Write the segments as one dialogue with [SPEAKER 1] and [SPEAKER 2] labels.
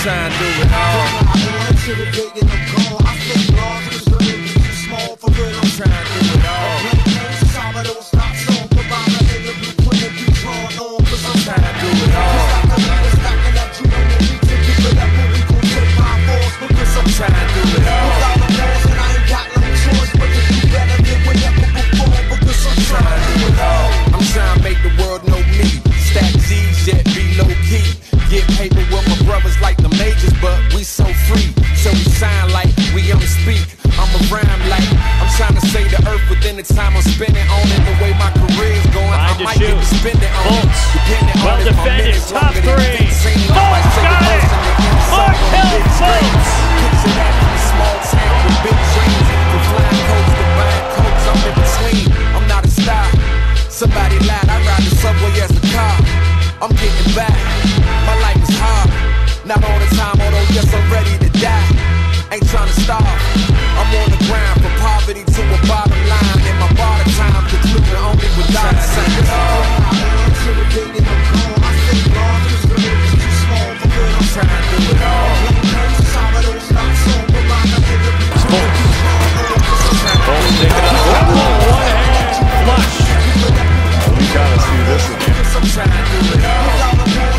[SPEAKER 1] trying to do it all. I'm trying to do it all. I'm trying to make the world know me. Stack Z's yet be low key. Get paper with my brothers like the majors, but we so free. So we sign like we don't speak. I'm a rhyme like I'm trying to save the earth within the time I'm spending on it. The way my career's going, I might get to spend it on it. Depending
[SPEAKER 2] well
[SPEAKER 1] on it,
[SPEAKER 2] defended, top three. Fultz got it! Markelle Fultz!
[SPEAKER 1] Picture that in a small town with big dreams. From flying coats to buying coats, I'm in between. I'm not a star. Somebody lied, I ride the subway as a car. I'm getting back. My life is hard. Not all the time, although yes, I'm ready to die. Ain't trying to starve. I'm on the grind from poverty to a bottom line. And my bottom time concluding only with dollar signs. I'm trying to do it all.
[SPEAKER 2] Fultz taking up one-hand flush.
[SPEAKER 3] We gotta see this again.
[SPEAKER 1] I'm trying to do it all.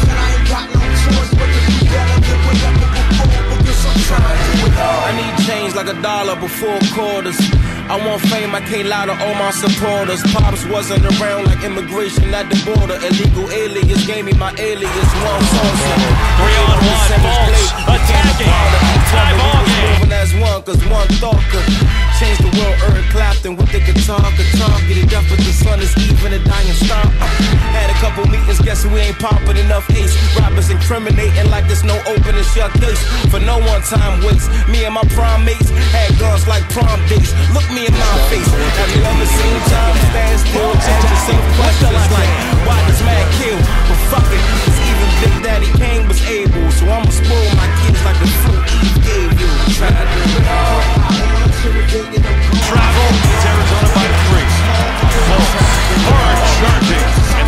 [SPEAKER 1] I need change like $1 before quarters. I want fame, I can't lie to all my supporters. Pops wasn't around like immigration at the border. Illegal alias gave me my alias. One person.
[SPEAKER 2] 3-on-1, Fultz attacking. Time ball game.
[SPEAKER 1] Moving as one, cause one thought could change the world. Eric Clapton with the guitar. Get it up, but the sun is even a dying star. Had a couple meetings, guess we ain't popping enough ace. Rappers incriminating like there's no open and shut case. For no one time waste. Me and my prime mates had guns like prom dates. Look me in my face. Have you ever seen time stand still? Ask yourself questions like, why does man kill? But fuck it, cause even Big Daddy Kane was able. So I'ma spoil my kids like the fruit Eve gave you. Try to do it all.
[SPEAKER 2] Travel, it's Arizona by 3. Fultz, hard charging.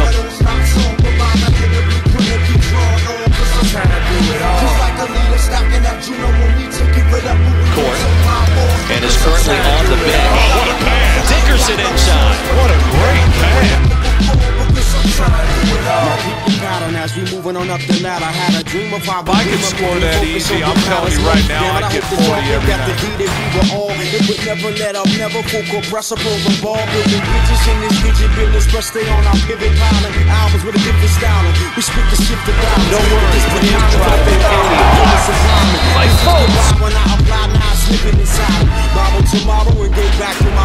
[SPEAKER 2] Court, and is currently on the bench. What a pass! Dickerson inside. What a great pass!
[SPEAKER 1] As we moving on up the ladder, I had a dream of how
[SPEAKER 3] If I could score that easy, I'm telling you right now, I'd get 40 every night.
[SPEAKER 1] It would never let up, never focal press up over ball. Building bitches in this rigid business, but stay on our pivot piling. Albums with a different style. We spit the shit to down.
[SPEAKER 2] No worries, when you drop it,
[SPEAKER 1] like Fultz. When I apply, now I'm slipping inside. Bible tomorrow and get back to